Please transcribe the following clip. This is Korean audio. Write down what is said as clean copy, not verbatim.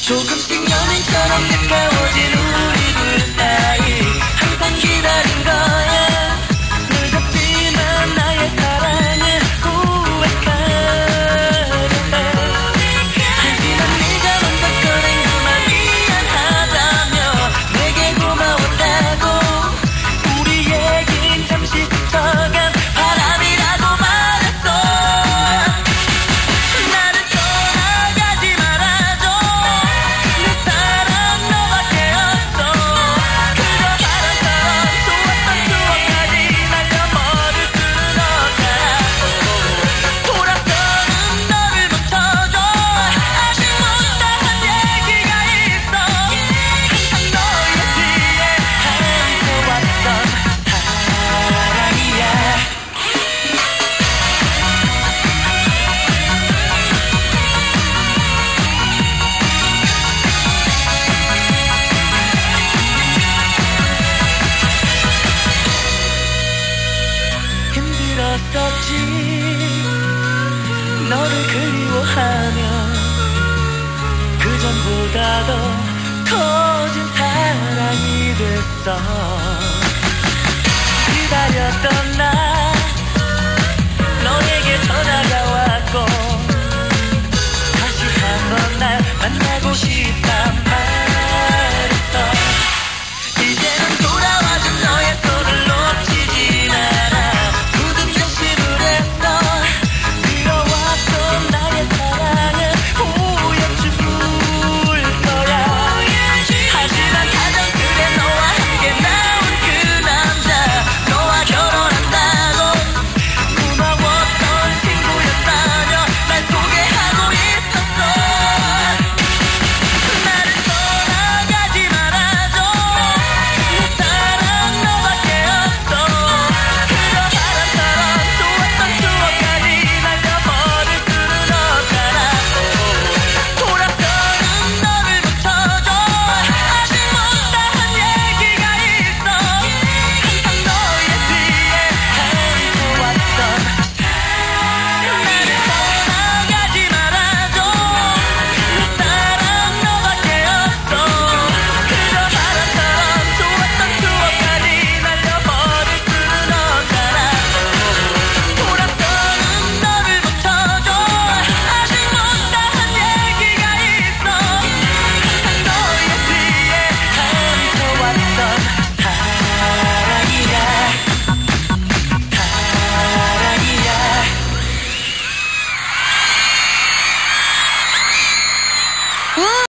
조금씩 연인처럼 가까워진 우리 둘 사이 항상 기다린 거야. 늘 덥지만 나의 사랑을 고백하려해. 하지만 네가 먼저 꺼낸 그만 미안하다며 내게 고마웠다고. 우리 얘긴 잠시 스쳐간 바람이라고 말했어. 나를 떠나가지 말아줘. 내 사랑 너밖에 없어. 그저 바람처럼 좋았던 추억까지 날려버릴 수는 없잖아. 돌아서는 너를 멈춰줘. 아직 못다한 얘기가 있어. 항상 너의 뒤에 함께왔던 사랑이야. 힘들었었지 너를 그리워하며. 그전보다 더 커진 사랑이 됐어. 기다렸던 나 너에게 전화가 왔고 다시 한번 날 만나고 싶단 말했어. 이제는 돌아와준 너의 손을 놓치진 않아. 굳은 결심을 했어. 그려왔던 나의 사랑은 후회치 울 거야. 하지만 가장 그래 너와 함께 나온 그 남자 너와 결혼한다고 고마웠던 친구였다며 날 소개하고 있었어. 나를 떠나가지 말아줘. 내 사랑 너밖에 없어. 그저 바람처럼 좋았던 추억까지 날려버릴 수는 없잖아. 돌아서는 너를 멈춰줘. 아직 못다한 얘기가 있어. 항상 너의 뒤에 함께왔던 나를 떠나가지 말아줘. 내 사랑 너밖에 없어. 그저 바람처럼 좋았던 추억까지 날려버릴 수는 없잖아. 돌아서는 너를 멈춰줘. 아직 못다한 얘기가 있어. 항상 너의 뒤에 함께왔던 사랑이야. 사랑이야.